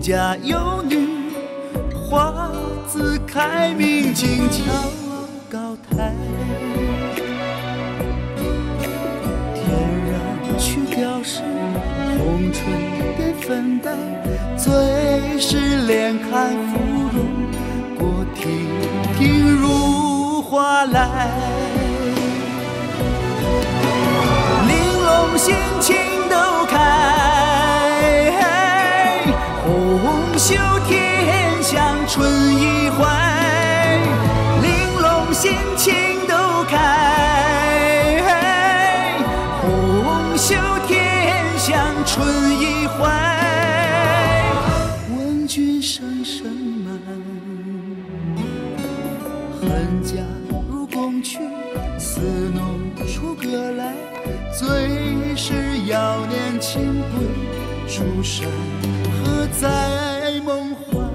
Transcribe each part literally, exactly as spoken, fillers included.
家有女，花自开，明镜悄高台。天然去雕饰，红唇点粉黛，最是脸看芙蓉，过亭亭如花来。玲珑心情都开，红袖添香春意怀。玲珑心情都开，红袖添香春意怀。问君声声慢，恨嫁入宫去，似弄出歌来。最是遥念清规，书山何在梦幻？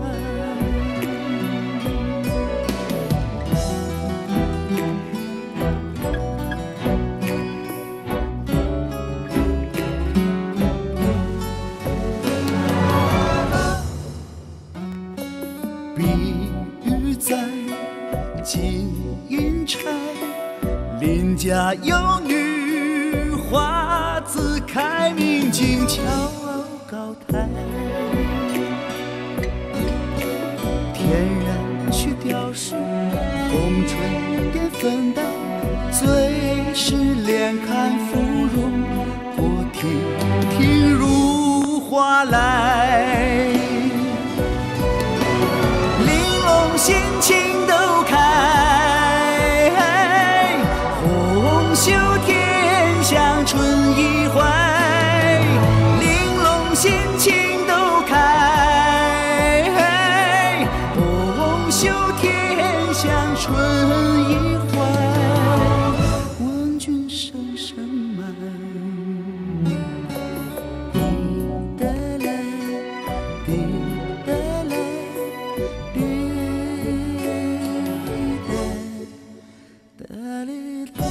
碧玉在，金银钗，邻家有女，花自开，明镜悄高台。天然去雕饰，红唇点粉黛，最是脸看芙蓉，过亭亭如花来。玲珑心情都开，红袖添香春意怀。玲珑心情都开，红袖添香春意怀。问君声声慢，滴答来，滴答来，滴答答哩来。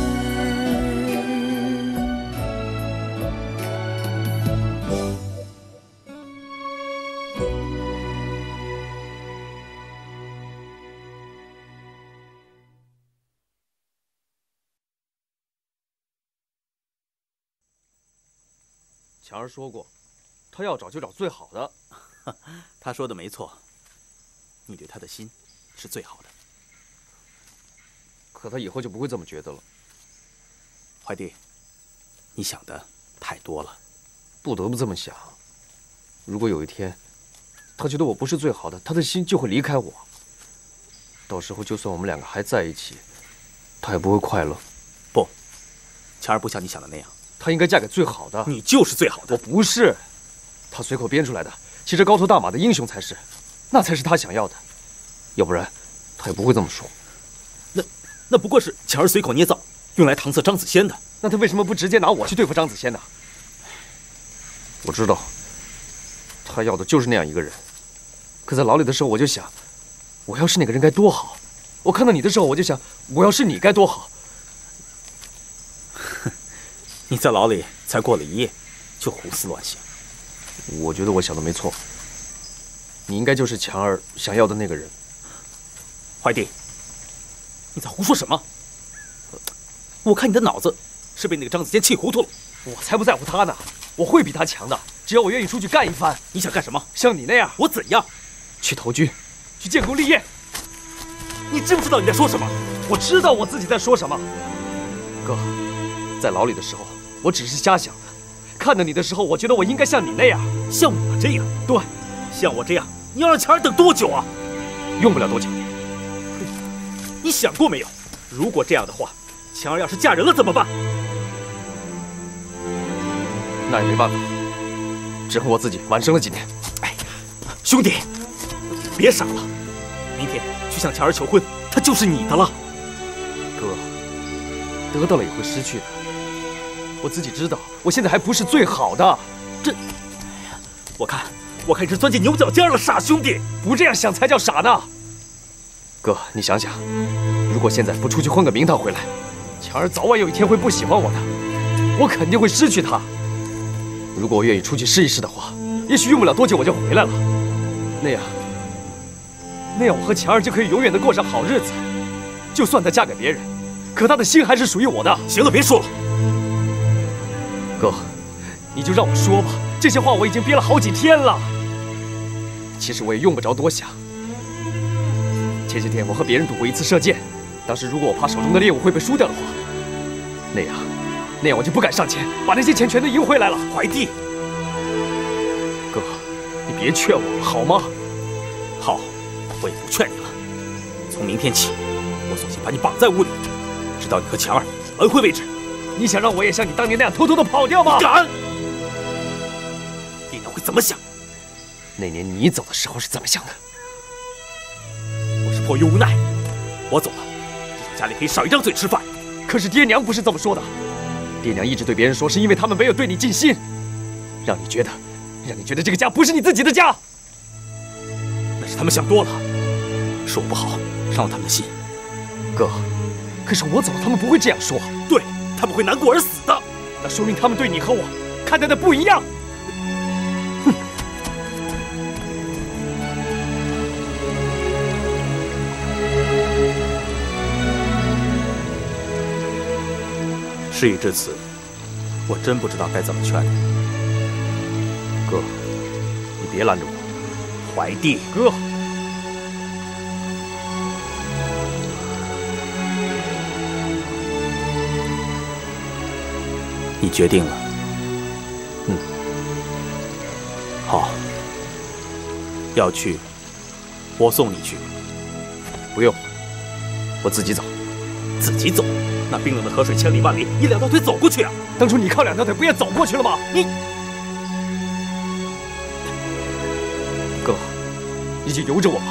强儿说过，他要找就找最好的。 他说的没错，你对他的心是最好的。 可他以后就不会这么觉得了。 怀弟，你想的太多了。 不得不这么想。如果有一天，他觉得我不是最好的，他的心就会离开我。到时候就算我们两个还在一起，他也不会快乐。 不，强儿不像你想的那样。 她应该嫁给最好的。 你就是最好的。 我不是，她随口编出来的，骑着高头大马的英雄才是，那才是她想要的。要不然，她也不会这么说。 那那不过是强儿随口捏造，用来搪塞张子仙的。 那他为什么不直接拿我去对付张子仙呢？我知道，他要的就是那样一个人。可在牢里的时候，我就想，我要是那个人该多好。我看到你的时候，我就想，我要是你该多好。 你在牢里才过了一夜，就胡思乱想。 我觉得我想的没错，你应该就是强儿想要的那个人。 怀弟，你在胡说什么？我看你的脑子是被那个张子坚气糊涂了。 我才不在乎他呢，我会比他强的，只要我愿意出去干一番。 你想干什么？ 像你那样。 我怎样？ 去投军，去建功立业。 你知不知道你在说什么？ 我知道我自己在说什么。哥，在牢里的时候，我只是瞎想的。看到你的时候，我觉得我应该像你那样， 像我这样。 对， 像我这样，你要让强儿等多久啊？ 用不了多久。 你想过没有？如果这样的话，强儿要是嫁人了怎么办？ 那也没办法，只恨我自己晚生了几年。 哎，兄弟，别傻了，明天去向强儿求婚，她就是你的了。 哥，得到了也会失去的。我自己知道，我现在还不是最好的。 这，哎呀，我看，我看你是钻进牛角尖了，傻兄弟！ 不这样想才叫傻呢。哥，你想想，如果现在不出去混个名堂回来，强儿早晚有一天会不喜欢我的，我肯定会失去她。如果我愿意出去试一试的话，也许用不了多久我就回来了。 那样，那样我和强儿就可以永远的过上好日子。就算她嫁给别人，可她的心还是属于我的。 行了，别说了。 哥，你就让我说吧，这些话我已经憋了好几天了。其实我也用不着多想。前些天我和别人赌过一次射箭，当时如果我怕手中的猎物会被输掉的话，那样，那样我就不敢上前，把那些钱全都赢回来了。 怀帝， 哥，你别劝我好吗？ 好，我也不劝你了。从明天起，我索性把你绑在屋里，直到你和强儿完婚为止。 你想让我也像你当年那样偷偷的跑掉吗？ 敢！爹娘会怎么想？ 那年你走的时候是怎么想的？ 我是迫于无奈，我走了，至少家里可以少一张嘴吃饭。 可是爹娘不是这么说的，爹娘一直对别人说，是因为他们没有对你尽心，让你觉得，让你觉得这个家不是你自己的家。 那是他们想多了，是我不好，伤了他们的心。 哥，可是我走了，他们不会这样说。 对，他们会难过而死的。 那说明他们对你和我看待的不一样。哼。 事已至此，我真不知道该怎么劝你。 哥，你别拦着我。 怀帝， 哥。 你决定了？ 嗯。 好。要去，我送你去。 不用，我自己走。 自己走？那冰冷的河水千里万里，你两条腿走过去啊！ 当初你靠两条腿不也走过去了吗？你，哥，你就由着我吧。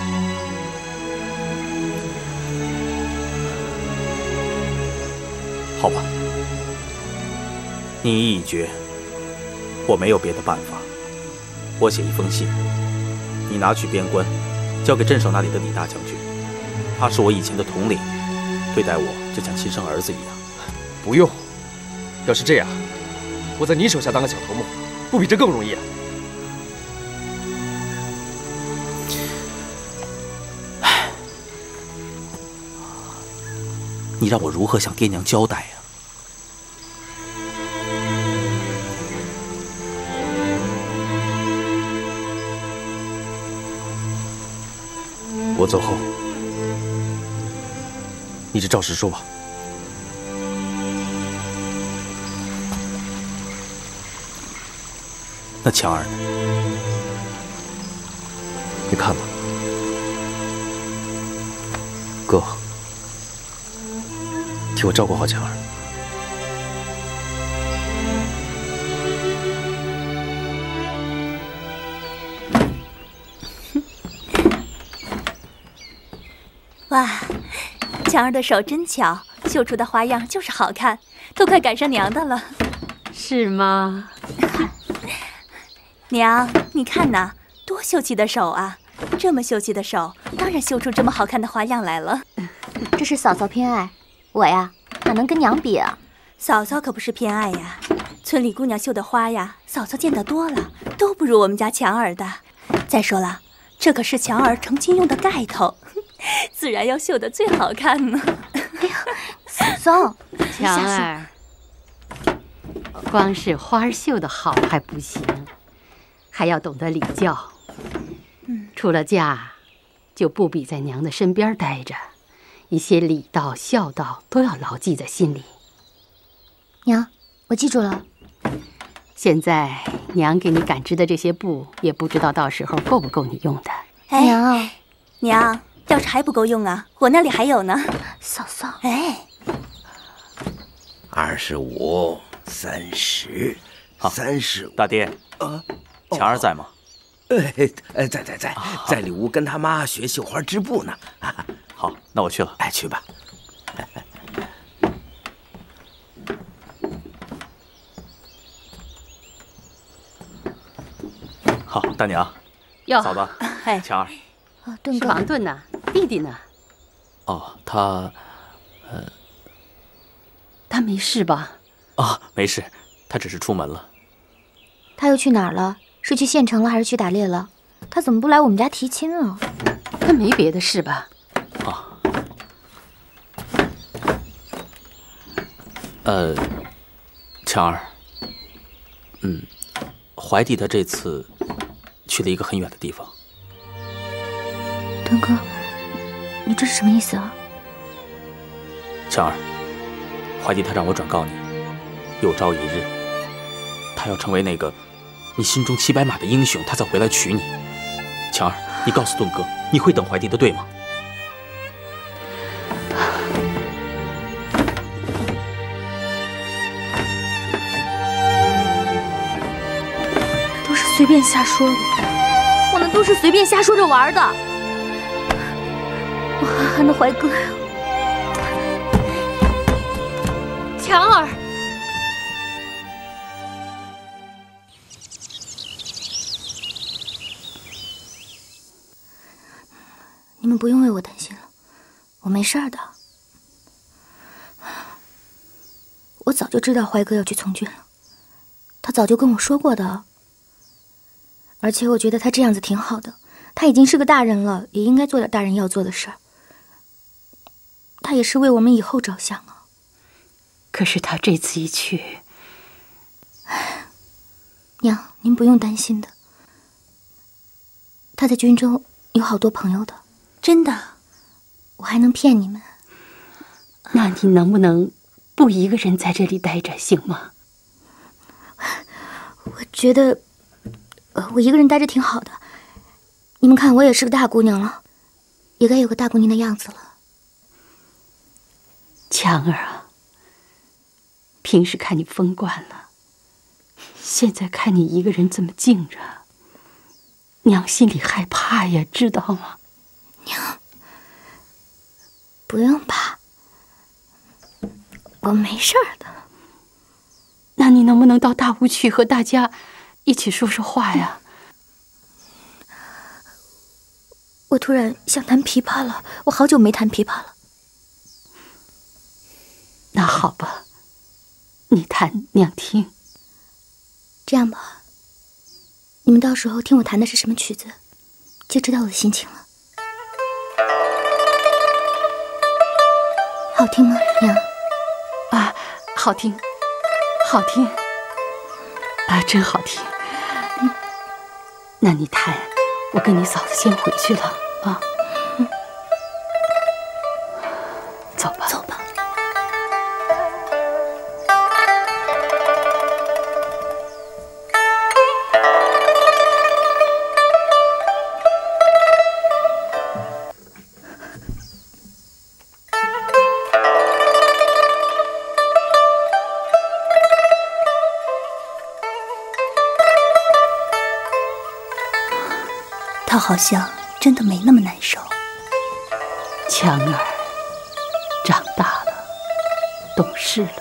好吧，你意已决，我没有别的办法。我写一封信，你拿去边关，交给镇守那里的李大将军。他是我以前的统领，对待我就像亲生儿子一样。 不用，要是这样，我在你手下当个小头目，不比这更容易啊？ 唉，你让我如何向爹娘交代呀？ 我走后，你就照实说吧。 那强儿呢？ 你看吧，哥，替我照顾好强儿。 哇，强儿的手真巧，绣出的花样就是好看，都快赶上娘的了。 是吗？ 娘，你看呐，多秀气的手啊！这么秀气的手，当然绣出这么好看的花样来了。 这是嫂嫂偏爱，我呀哪能跟娘比啊？ 嫂嫂可不是偏爱呀，村里姑娘绣的花呀，嫂嫂见得多了，都不如我们家强儿的。再说了，这可是强儿成亲用的盖头，自然要绣得最好看呢。 哎呀，嫂嫂， 强儿，光是花绣得好还不行，还要懂得礼教。嗯，出了嫁，就不比在娘的身边待着，一些礼道孝道都要牢记在心里。 娘，我记住了。 现在娘给你赶织的这些布，也不知道到时候够不够你用的。 哎、 娘， 娘，要是还不够用啊，我那里还有呢。 嫂嫂， 哎， 二十五，三十，三十。 大爹，呃，强儿在吗？ 哎哎，在在在，在里屋跟他妈学绣花织布呢。 好，那我去了。 哎，去吧。 好，大娘， 哟， 嫂子， 哎， 强儿， 哦，顿哥， 王顿呢？弟弟呢？ 哦，他，呃， 他没事吧？ 啊，没事，他只是出门了。 他又去哪儿了？是去县城了，还是去打猎了？ 他怎么不来我们家提亲啊？ 他没别的事吧？ 啊。呃，强儿，嗯，怀弟他这次去了一个很远的地方。 敦哥，你这是什么意思啊？ 强儿，怀弟他让我转告你，有朝一日，他要成为那个你心中骑白马的英雄，他再回来娶你。强儿，你告诉盾哥，你会等怀弟的，对吗？ 都是随便瞎说的，我们都是随便瞎说着玩的。我憨憨的怀哥呀， 强儿。 你们不用为我担心了，我没事儿的。我早就知道怀哥要去从军了，他早就跟我说过的。而且我觉得他这样子挺好的，他已经是个大人了，也应该做点大人要做的事儿。他也是为我们以后着想啊。 可是他这次一去， 娘，您不用担心的。他在军中有好多朋友的。 真的？ 我还能骗你们？ 那你能不能不一个人在这里待着，行吗？ 我觉得，呃，我一个人待着挺好的。你们看，我也是个大姑娘了，也该有个大姑娘的样子了。 强儿啊，平时看你疯惯了，现在看你一个人这么静着，娘心里害怕呀，知道吗？ 娘，不用怕，我没事儿的。 那你能不能到大屋去和大家一起说说话呀？ 我突然想弹琵琶了，我好久没弹琵琶了。 那好吧，你弹，娘听。 这样吧，你们到时候听我弹的是什么曲子，就知道我的心情了。好听吗，娘？ 啊，好听，好听，啊，真好听。嗯，那你弹，我跟你嫂子先回去了啊。嗯，走吧， 走吧。 他好像真的没那么难受。 强儿长大了，懂事了。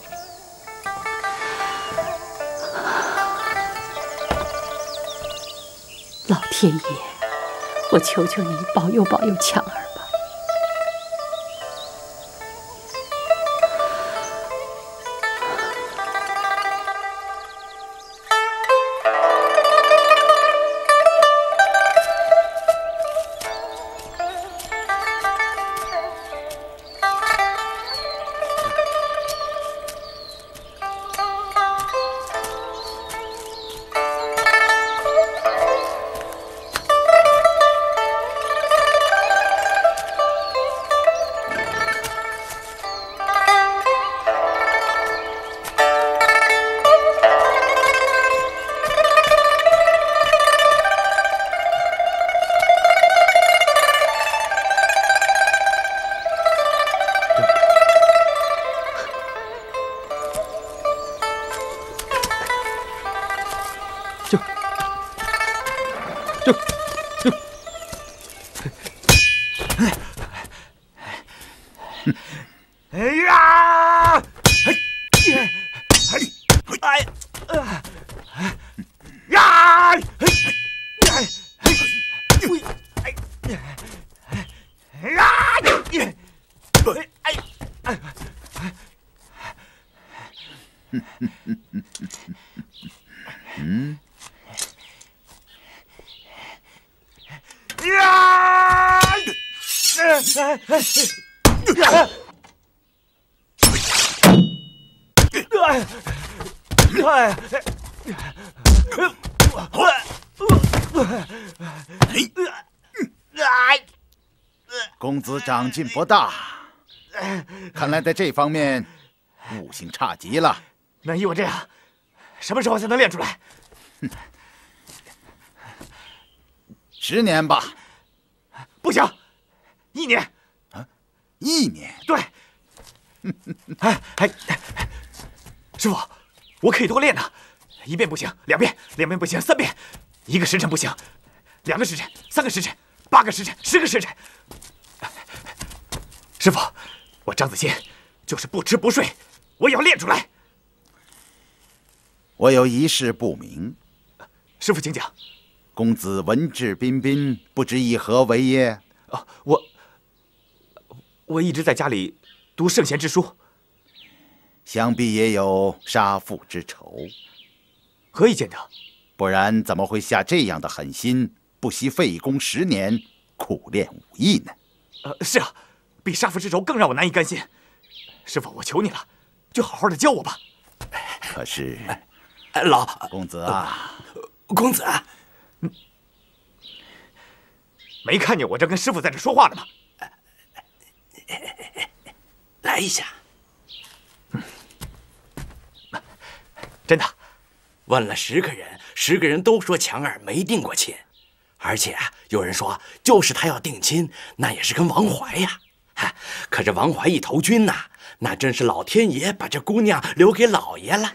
老天爷，我求求你保佑保佑强儿吧。 公子长进不大，看来在这方面悟性差极了。 那依我这样，什么时候才能练出来？ 十年吧。 不行，一年。 啊，一年？ 对。哎哎，师傅，我可以多练呢。一遍不行，两遍；两遍不行，三遍；一个时辰不行，两个时辰；三个时辰，八个时辰，十个时辰。师傅，我张子欣就是不吃不睡，我也要练出来。 我有一事不明， 师傅请讲。 公子文质彬彬，不知以何为也？ 哦，我我一直在家里读圣贤之书， 想必也有杀父之仇。 何以见得？ 不然怎么会下这样的狠心，不惜费功十年苦练武艺呢？ 呃，是啊，比杀父之仇更让我难以甘心。师傅，我求你了，就好好的教我吧。 可是， 老公子啊， 公子， 嗯，没看见我这跟师傅在这说话呢吗？ 来一下。 嗯，真的。 问了十个人，十个人都说强儿没定过亲，而且啊，有人说就是他要定亲，那也是跟王怀呀。可这王怀一投军呐、啊，那真是老天爷把这姑娘留给老爷了。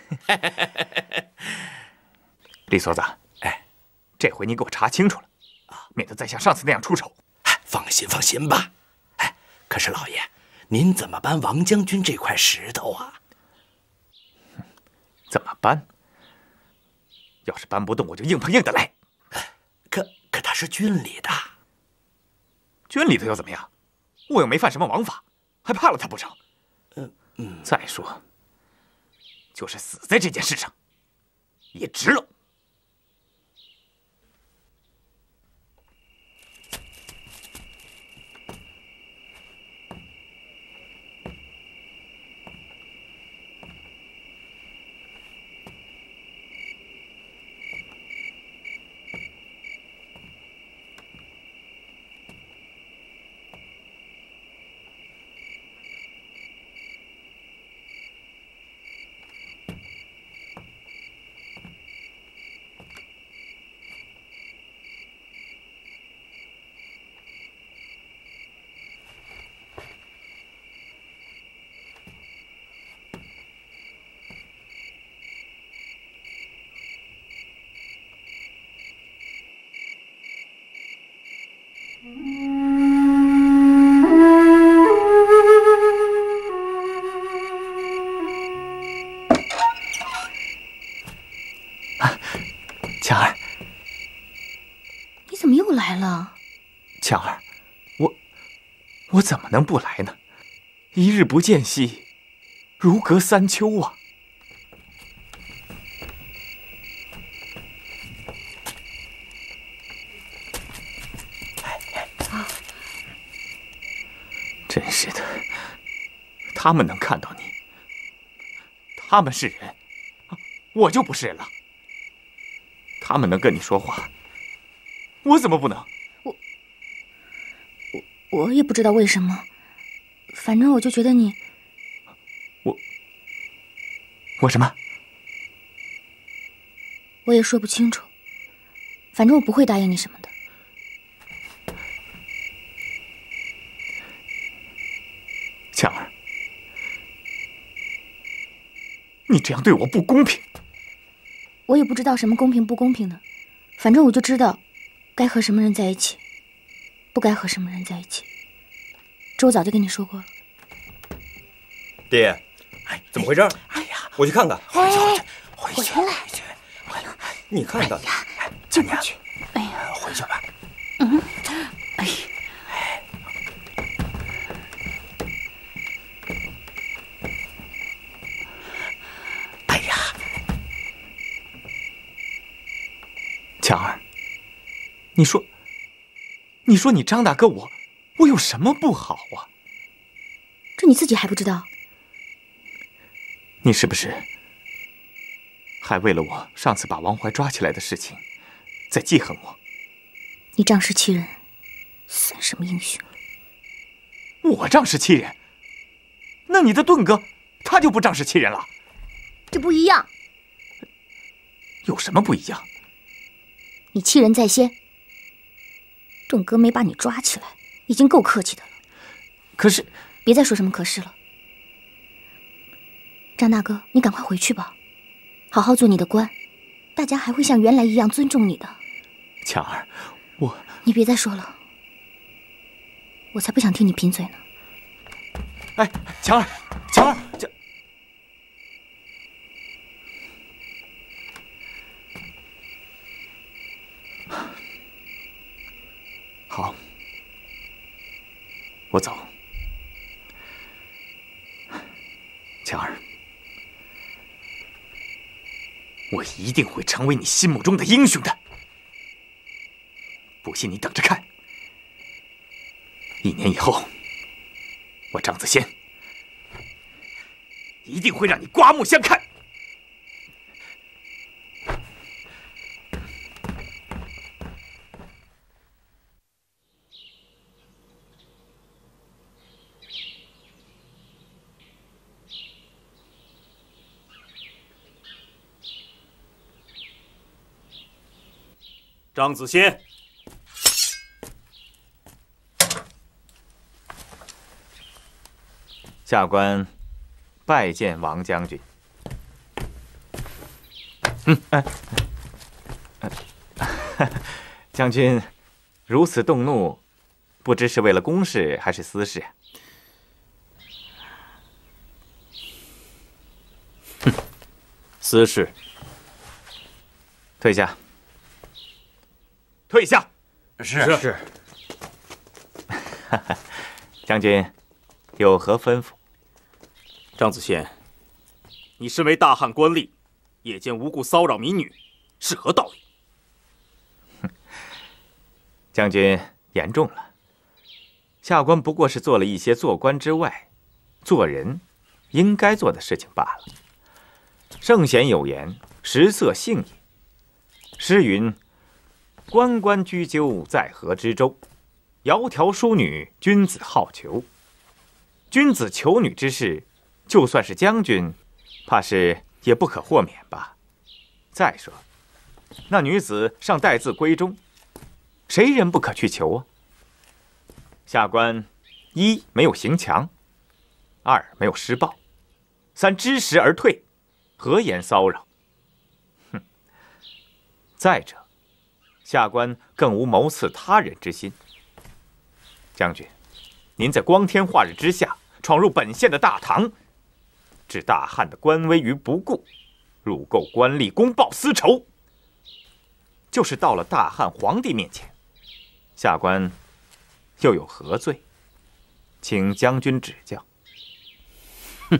李锁子，哎，这回你给我查清楚了啊，免得再像上次那样出丑。 放心放心吧。哎，可是老爷，您怎么搬王将军这块石头啊？ 怎么搬？要是搬不动，我就硬碰硬的来。 可可他是军里的， 军里头又怎么样？我又没犯什么王法，还怕了他不成？ 嗯嗯。 再说，就是死在这件事上，也值了。强儿， 你怎么又来了？ 强儿，我我怎么能不来呢？一日不见兮，如隔三秋啊！真是的，他们能看到你，他们是人，我就不是人了。他们能跟你说话，我怎么不能？ 我我我也不知道为什么，反正我就觉得你， 我我什么？ 我也说不清楚，反正我不会答应你什么的。 强儿，你这样对我不公平。 我也不知道什么公平不公平的，反正我就知道该和什么人在一起，不该和什么人在一起。这我早就跟你说过了。 爹，哎，怎么回事？ 哎呀， 我去看看。 回去， 回去，回来。 你看看， 进不去。哎呀， 回去吧。 嗯，哎。 哎呀， 强儿，你说，你说你张大哥我， 我有什么不好啊？ 这你自己还不知道？ 你是不是还为了我上次把王怀抓起来的事情在记恨我？ 你仗势欺人，算什么英雄？ 我仗势欺人？那你的盾哥他就不仗势欺人了？ 这不一样。 有什么不一样？ 你欺人在先，盾哥没把你抓起来，已经够客气的了。 可是， 别再说什么可是了。张大哥，你赶快回去吧，好好做你的官，大家还会像原来一样尊重你的。 强儿，我…… 你别再说了，我才不想听你贫嘴呢。 哎，强儿，强儿，这……好，我走。强儿，我一定会成为你心目中的英雄的。不信你等着看，一年以后，我张子仙一定会让你刮目相看。张子仙，下官拜见王将军。嗯，哎，哎将军如此动怒，不知是为了公事还是私事？哼，私事。退下。退下。 是是。将军有何吩咐？ 张子仙，你身为大汉官吏，夜间无故骚扰民女，是何道理？ 将军言重了。下官不过是做了一些做官之外、做人应该做的事情罢了。圣贤有言：“食色性也。”诗云：“关关雎鸠，在河之洲。窈窕淑女，君子好逑。”君子求女之事，就算是将军，怕是也不可豁免吧。再说，那女子尚待字闺中，谁人不可去求啊？下官一没有行强，二没有施暴，三知时而退，何言骚扰？哼！再者，下官更无谋刺他人之心。将军，您在光天化日之下闯入本县的大堂，置大汉的官威于不顾，辱垢官吏，公报私仇。就是到了大汉皇帝面前，下官又有何罪？请将军指教。 哼，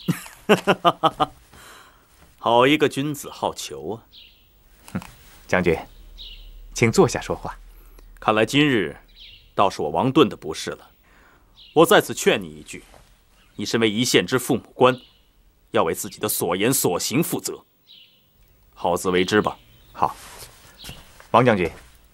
好一个君子好逑啊！ 哼，将军，请坐下说话。 看来今日倒是我王盾的不是了。我在此劝你一句，你身为一县之父母官，要为自己的所言所行负责，好自为之吧。 好，王将军，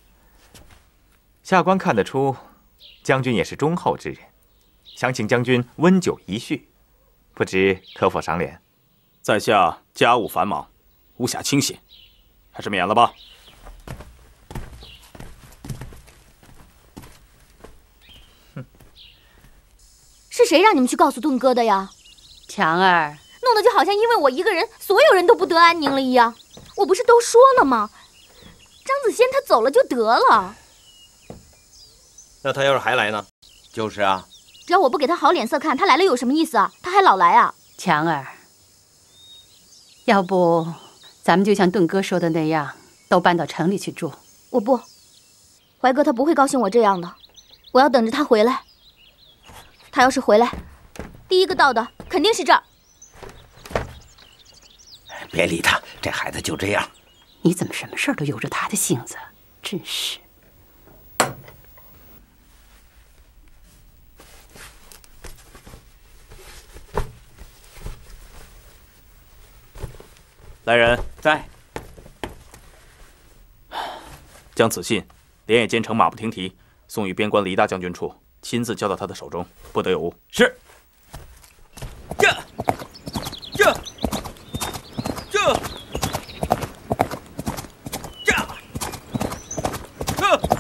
下官看得出，将军也是忠厚之人，想请将军温酒一叙，不知可否赏脸？ 在下家务繁忙，无暇清闲，还是免了吧。 是谁让你们去告诉盾哥的呀？ 强儿， 弄得就好像因为我一个人，所有人都不得安宁了一样。我不是都说了吗？张子仙他走了就得了。 那他要是还来呢？ 就是啊， 只要我不给他好脸色看，他来了有什么意思啊？他还老来啊？ 强儿，要不咱们就像盾哥说的那样，都搬到城里去住。 我不，怀哥他不会高兴我这样的，我要等着他回来。他要是回来，第一个到的肯定是这儿。 别理他，这孩子就这样。 你怎么什么事儿都由着他的性子？真是。 来人， 在。 将此信连夜兼程，马不停蹄送与边关黎大将军处，亲自交到他的手中，不得有误。 是。这，这，这，这，这，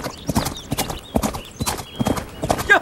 这。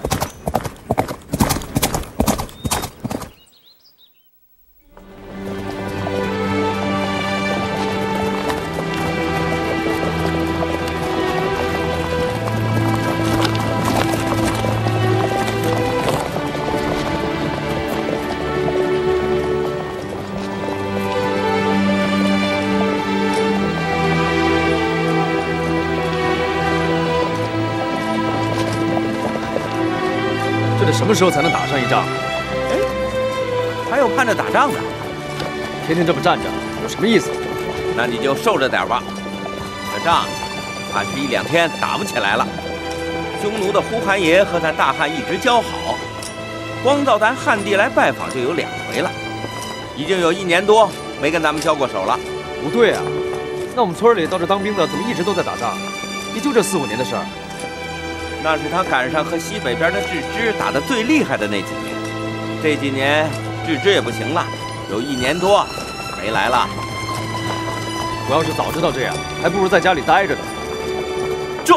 这得什么时候才能打上一仗？ 哎，还有盼着打仗呢。 天天这么站着，有什么意思？ 那你就受着点吧。这仗，怕是一两天打不起来了。匈奴的呼韩爷和咱大汉一直交好，光到咱汉地来拜访就有两回了，已经有一年多没跟咱们交过手了。 不对啊，那我们村里到这当兵的怎么一直都在打仗？也就这四五年的事儿。 那是他赶上和西北边的郅支打得最厉害的那几年，这几年郅支也不行了，有一年多没来了。 我要是早知道这样，还不如在家里待着呢。 这，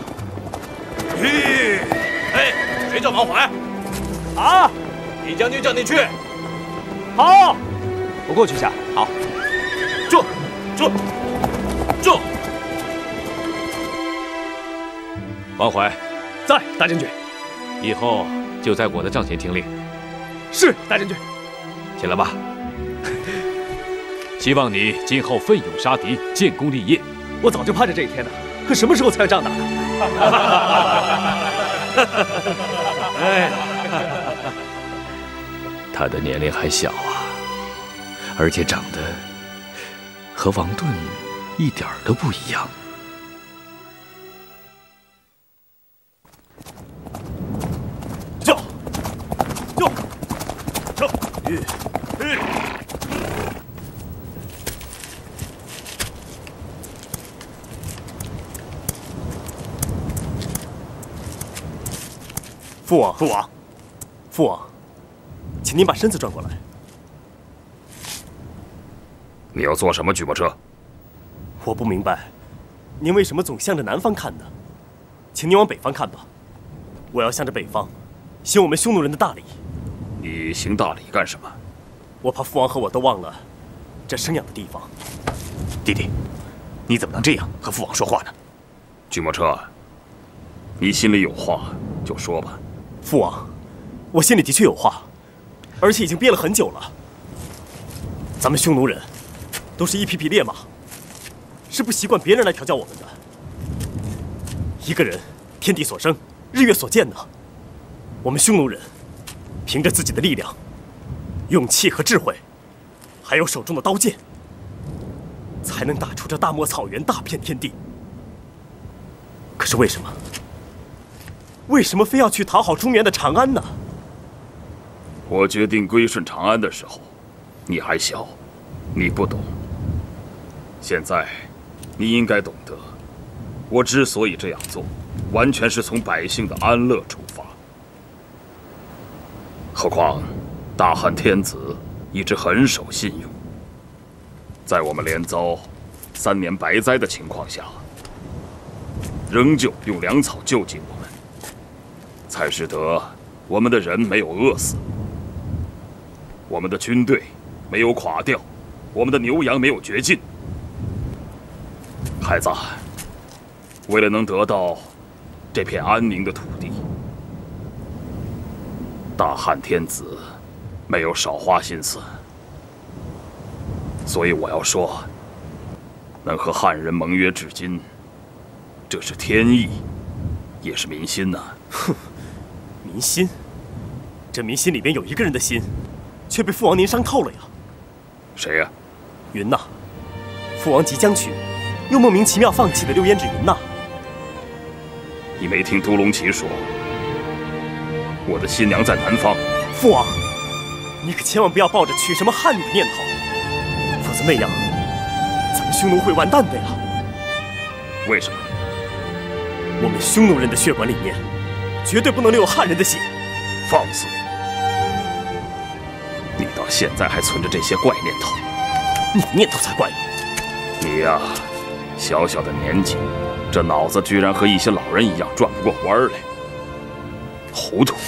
吁，哎，谁叫王怀？ 啊， 李将军叫你去。 好，我过去下。 好， 这，这，这。 王怀。 在，大将军。 以后就在我的帐前听令。 是，大将军。 起来吧。希望你今后奋勇杀敌，建功立业。 我早就盼着这一天呢，可什么时候才有仗打？ 哎，他的年龄还小啊，而且长得和王盾一点都不一样。 父王，父王，父王，请您把身子转过来。 你要做什么，巨魔车？ 我不明白，您为什么总向着南方看呢？请您往北方看吧。我要向着北方，行我们匈奴人的大礼。 你行大礼干什么？ 我怕父王和我都忘了这生养的地方。弟弟，你怎么能这样和父王说话呢？ 巨魔车，你心里有话就说吧。 父王，我心里的确有话，而且已经憋了很久了。咱们匈奴人都是一匹匹烈马，是不习惯别人来调教我们的。一个人，天地所生，日月所见呢。我们匈奴人凭着自己的力量、勇气和智慧，还有手中的刀剑，才能打出这大漠草原大片天地。可是为什么？为什么非要去讨好中原的长安呢？ 我决定归顺长安的时候，你还小，你不懂。现在，你应该懂得，我之所以这样做，完全是从百姓的安乐出发。何况，大汉天子一直很守信用，在我们连遭三年白灾的情况下，仍旧用粮草救济我们，才使得我们的人没有饿死，我们的军队没有垮掉，我们的牛羊没有绝尽。孩子，为了能得到这片安宁的土地，大汉天子没有少花心思，所以我要说，能和汉人盟约至今，这是天意，也是民心呐。 哼，民心？这民心里边有一个人的心，却被父王您伤透了呀。 谁呀？ 云呐，父王即将娶，又莫名其妙放弃的六胭脂云呐。 你没听都隆齐说，我的新娘在南方？ 父王，你可千万不要抱着娶什么汉女的念头，否子那样，咱们匈奴会完蛋的呀！ 为什么？ 我们匈奴人的血管里面，绝对不能留有汉人的血。 放肆！你到现在还存着这些怪念头？ 你念头才怪！ 你呀，小小的年纪，这脑子居然和一些老人一样转不过弯来，糊涂！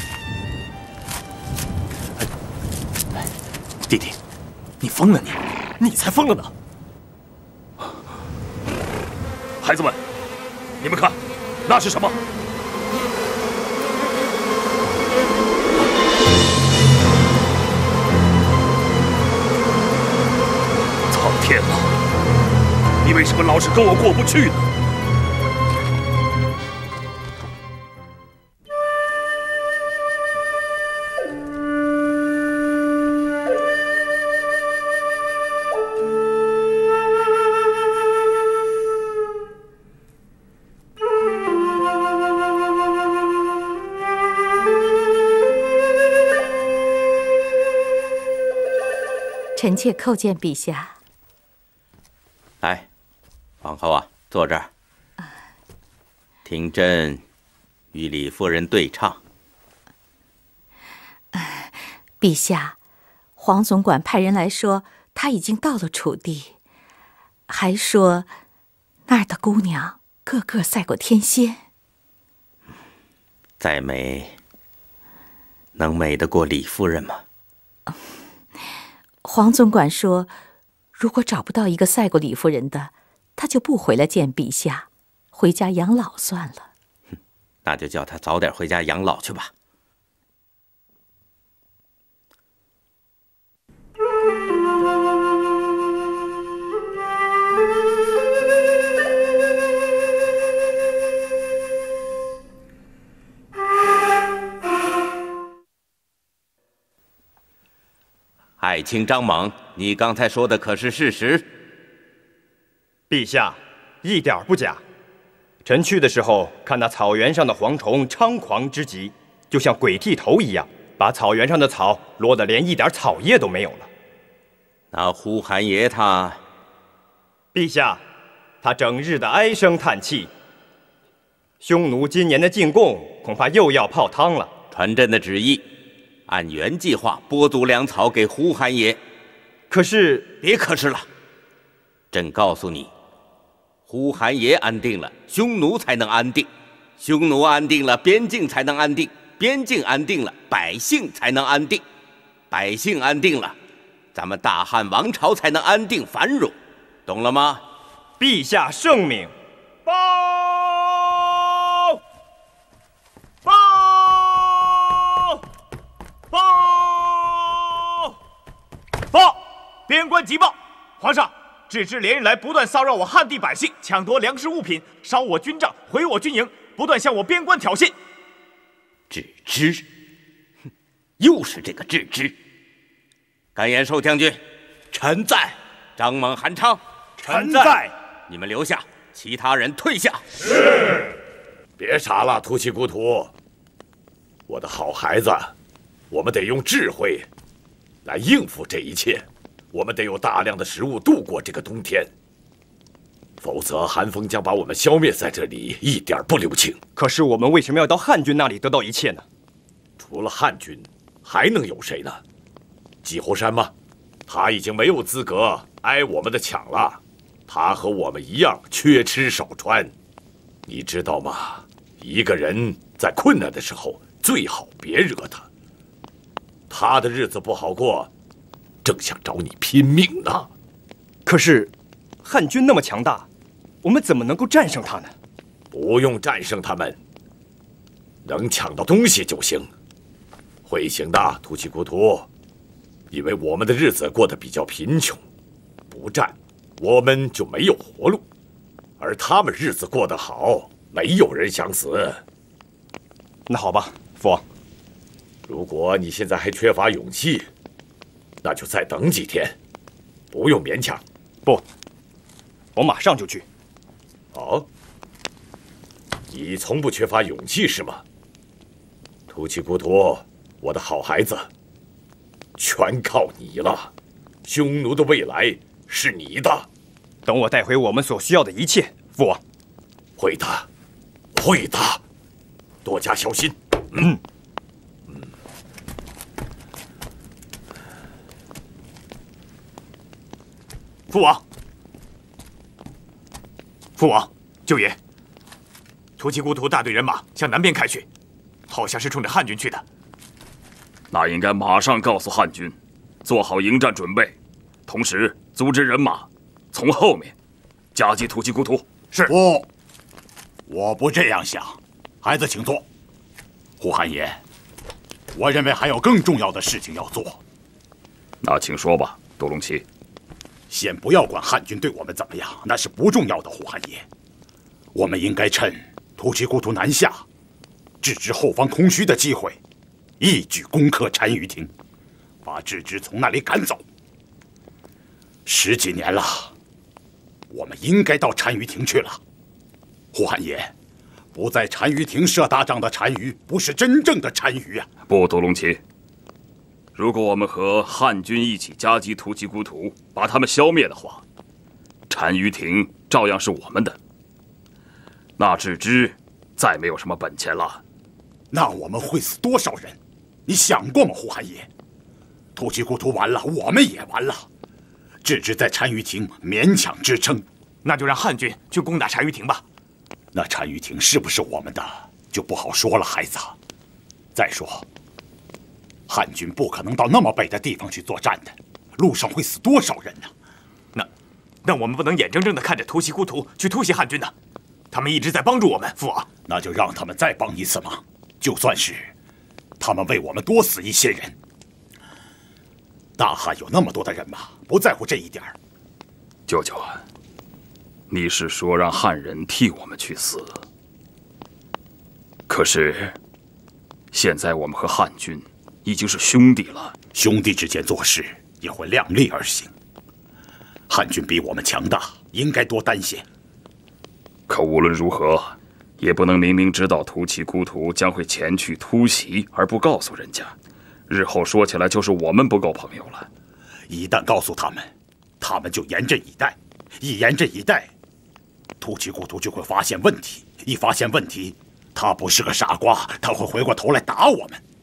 弟弟，你疯了你！你才疯了呢！ 孩子们，你们看，那是什么？苍天啊！你为什么老是跟我过不去呢？ 臣妾叩见陛下。 来，皇后啊，坐这儿，听朕与李夫人对唱。 陛下，黄总管派人来说他已经到了楚地，还说那儿的姑娘个个赛过天仙。 再美，能美得过李夫人吗？ 黄总管说，如果找不到一个赛过李夫人的，他就不回来见陛下，回家养老算了。 那就叫他早点回家养老去吧。爱卿张猛，你刚才说的可是事实？ 陛下，一点不假。臣去的时候，看那草原上的蝗虫猖狂之极，就像鬼剃头一样，把草原上的草落得连一点草叶都没有了。 那呼韩爷他…… 陛下，他整日的唉声叹气。匈奴今年的进贡恐怕又要泡汤了。 传朕的旨意。按原计划拨足粮草给呼韩爷， 可是别可是了。朕告诉你，呼韩爷安定了，匈奴才能安定；匈奴安定了，边境才能安定；边境安定了，百姓才能安定；百姓安定了，咱们大汉王朝才能安定繁荣，懂了吗？ 陛下圣明。报！报！报！报！边关急报！皇上，智之连日来不断骚扰我汉地百姓，抢夺粮食物品，烧我军帐，毁我军营，不断向我边关挑衅。 智之，哼，又是这个智之。甘延寿将军，臣在。张猛、韩昌， 臣在。 你们留下，其他人退下。 是。别傻了，突骑孤图。我的好孩子。我们得用智慧来应付这一切，我们得有大量的食物度过这个冬天，否则寒风将把我们消灭在这里，一点不留情。 可是我们为什么要到汉军那里得到一切呢？ 除了汉军，还能有谁呢？季侯山吗？他已经没有资格挨我们的抢了，他和我们一样缺吃少穿，你知道吗？一个人在困难的时候，最好别惹他。他的日子不好过，正想找你拼命呢。 可是，汉军那么强大，我们怎么能够战胜他呢？ 不用战胜他们，能抢到东西就行。会行的，突骑孤图。因为我们的日子过得比较贫穷，不战，我们就没有活路；而他们日子过得好，没有人想死。 那好吧，父王。 如果你现在还缺乏勇气，那就再等几天，不用勉强。 不，我马上就去。 哦，你从不缺乏勇气是吗？突骑孤图，我的好孩子，全靠你了。 匈奴的未来是你的。 等我带回我们所需要的一切，父王。 会的，会的，多加小心。嗯。嗯。 父王，父王，舅爷，突骑孤图大队人马向南边开去，好像是冲着汉军去的。 那应该马上告诉汉军，做好迎战准备，同时组织人马从后面夹击突骑孤图。 是。 不，我不这样想。孩子，请坐。胡汉爷，我认为还有更重要的事情要做。 那请说吧，杜隆齐。 先不要管汉军对我们怎么样，那是不重要的，胡汉爷。我们应该趁突骑孤图南下，制止后方空虚的机会，一举攻克单于庭，把郅支从那里赶走。十几年了，我们应该到单于庭去了。胡汉爷，不在单于庭设大帐的单于，不是真正的单于啊！ 不，杜隆齐。如果我们和汉军一起夹击突骑孤图，把他们消灭的话，单于庭照样是我们的。那郅支再没有什么本钱了。 那我们会死多少人？你想过吗，胡汉爷？突骑孤图完了，我们也完了。郅支在单于庭勉强支撑， 那就让汉军去攻打单于庭吧。 那单于庭是不是我们的，就不好说了，孩子。再说，汉军不可能到那么北的地方去作战的，路上会死多少人呢？ 那，那我们不能眼睁睁地看着突骑孤图去突袭汉军呢。他们一直在帮助我们，父王。 那就让他们再帮一次忙，就算是他们为我们多死一些人。大汉有那么多的人马，不在乎这一点儿。 舅舅啊，你是说让汉人替我们去死？可是，现在我们和汉军已经是兄弟了， 兄弟之间做事也会量力而行。汉军比我们强大，应该多担些。 可无论如何，也不能明明知道突骑孤图将会前去突袭，而不告诉人家。日后说起来，就是我们不够朋友了。 一旦告诉他们，他们就严阵以待。一严阵以待，突骑孤图就会发现问题。一发现问题，他不是个傻瓜，他会回过头来打我们。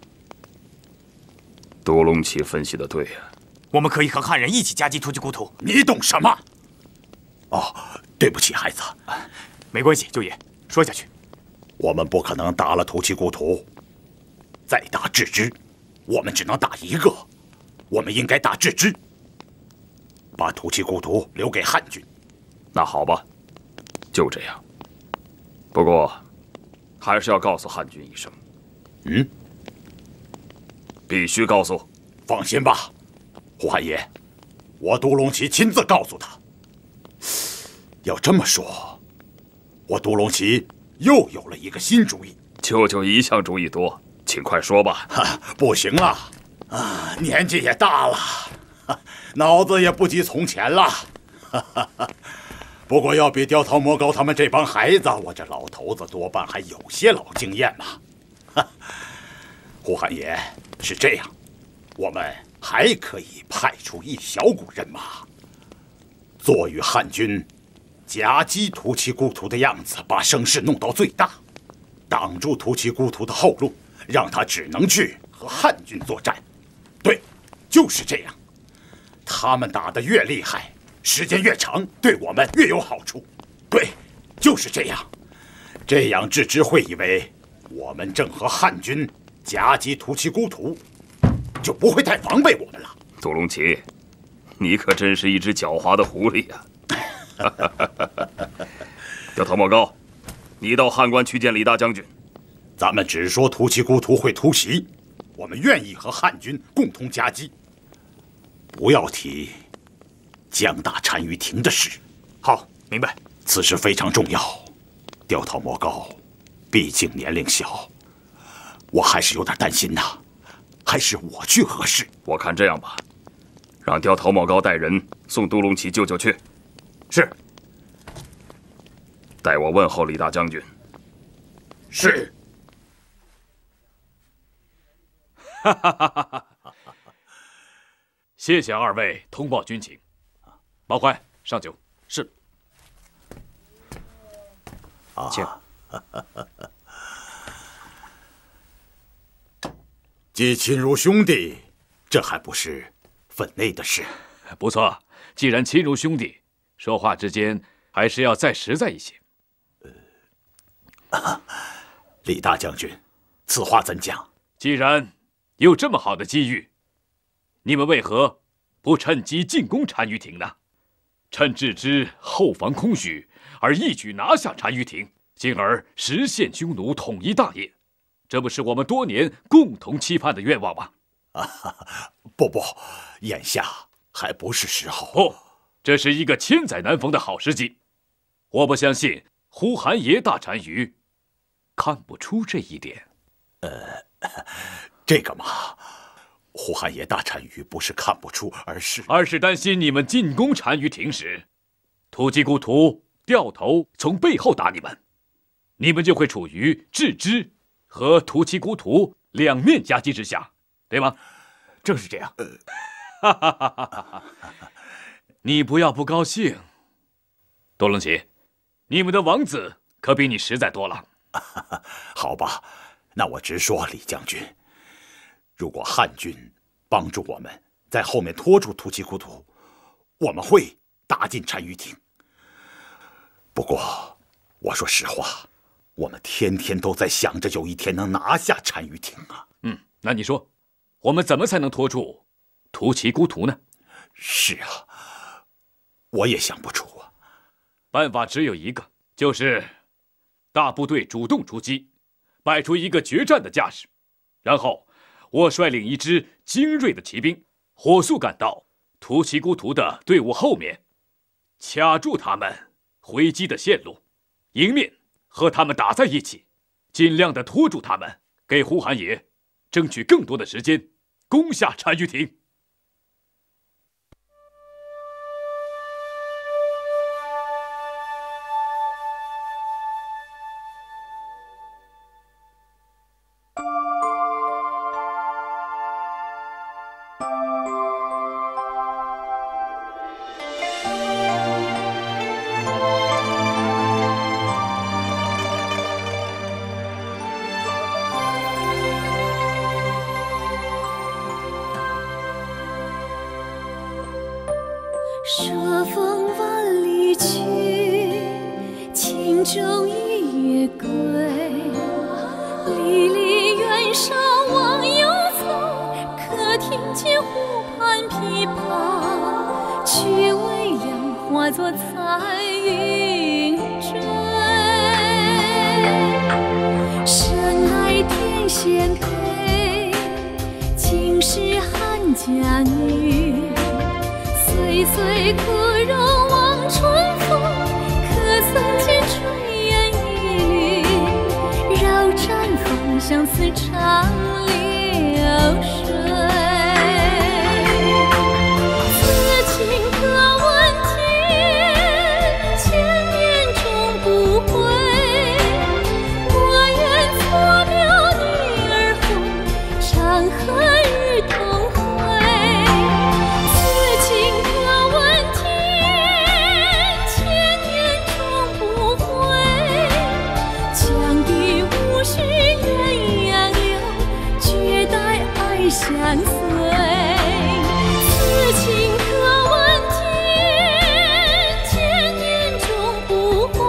杜隆齐分析的对呀、啊， 我们可以和汉人一起夹击突骑孤图。 你懂什么？哦，对不起，孩子。 没关系，舅爷，说下去。 我们不可能打了突骑孤图，再打郅支，我们只能打一个。我们应该打郅支，把突骑孤图留给汉军。 那好吧，就这样。不过，还是要告诉汉军一声。 嗯， 必须告诉。 放心吧，胡汉爷，我杜隆齐亲自告诉他。要这么说，我杜隆齐又有了一个新主意。 舅舅一向主意多，请快说吧。 哈，不行了，啊，年纪也大了，脑子也不及从前了。哈哈哈。不过要比刁涛、魔高他们这帮孩子，我这老头子多半还有些老经验嘛。哈，胡汉爷，是这样，我们还可以派出一小股人马，做与汉军夹击突骑孤图的样子，把声势弄到最大，挡住突骑孤图的后路，让他只能去和汉军作战。对，就是这样。他们打得越厉害，时间越长，对我们越有好处。对，就是这样。这样郅支会以为我们正和汉军夹击突骑孤图，就不会太防备我们了。 杜隆齐，你可真是一只狡猾的狐狸呀！刁涛、莫高，你到汉关去见李大将军。 咱们只说突骑孤图会突袭，我们愿意和汉军共同夹击，不要提将打单于庭的事。 好，明白。 此事非常重要。刁涛、莫高，毕竟年龄小，我还是有点担心呐。还是我去合适。 我看这样吧，让刁涛、莫高带人送杜隆齐舅舅去。 是。 代我问候李大将军。 是。 哈哈哈哈哈！ 谢谢二位通报军情。毛怀，上酒。 是。 请。既亲如兄弟，这还不是分内的事。 不错，既然亲如兄弟，说话之间还是要再实在一些。 呃，李大将军，此话怎讲？ 既然有这么好的机遇，你们为何不趁机进攻单于庭呢？趁自知后方空虚，而一举拿下单于庭，进而实现匈奴统一大业，这不是我们多年共同期盼的愿望吗？ 啊，不不，眼下还不是时候。 不，这是一个千载难逢的好时机。我不相信呼韩邪大单于看不出这一点。 呃，这个嘛，呼韩邪大单于不是看不出，而是而是担心你们进攻单于庭时，突骑孤图掉头从背后打你们，你们就会处于郅支和突骑孤图两面夹击之下，对吗？ 正是这样。 哈哈哈哈哈！你不要不高兴，多隆起，你们的王子可比你实在多了。 好吧，那我直说，李将军，如果汉军帮助我们在后面拖住突骑孤图，我们会打进单于庭。不过，我说实话，我们天天都在想着有一天能拿下单于庭啊。 嗯，那你说，我们怎么才能拖住突骑孤图呢？ 是啊，我也想不出啊。 办法只有一个，就是大部队主动出击，摆出一个决战的架势，然后我率领一支精锐的骑兵，火速赶到突骑孤图的队伍后面，卡住他们回击的线路，迎面和他们打在一起，尽量的拖住他们，给呼韩邪争取更多的时间攻下单于庭。 朔风万里去，轻舟一叶归。离离原上望游走，可听见湖畔琵琶，却微凉化作彩云追。深爱天仙配，竟是汉家女。岁岁枯荣望春风，可曾见炊烟一缕，绕毡房相思长流水。此情可问天，千年终不悔。我愿错表女儿红，长河日同辉。此情可问天，千年终不悔。羌笛无须鸳鸯流，绝代爱相随。此情可问天，千年终不悔。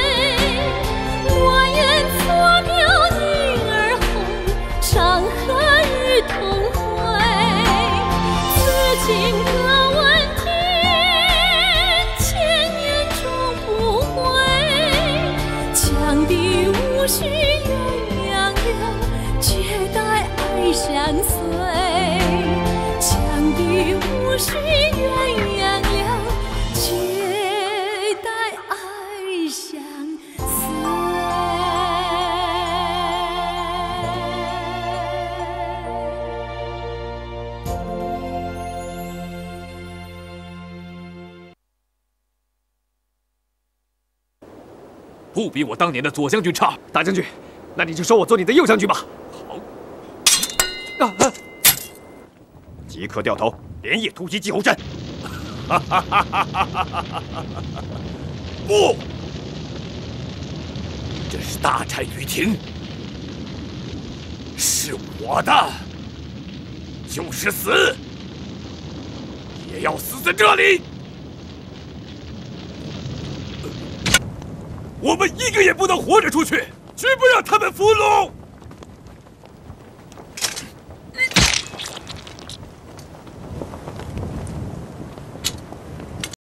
我愿错表女儿红，长河日同辉。此情可问天，千年终不悔。羌笛无须鸳鸯流，绝代爱相随。羌笛无须鸳鸯流，绝代爱相不比我当年的左将军差。 大将军，那你就收我做你的右将军吧。 好。啊啊！ 即刻掉头。 连夜突击季侯山。 不，这是大战于庭，是我的，就是死，也要死在这里。我们一个也不能活着出去，绝不让他们俘虏。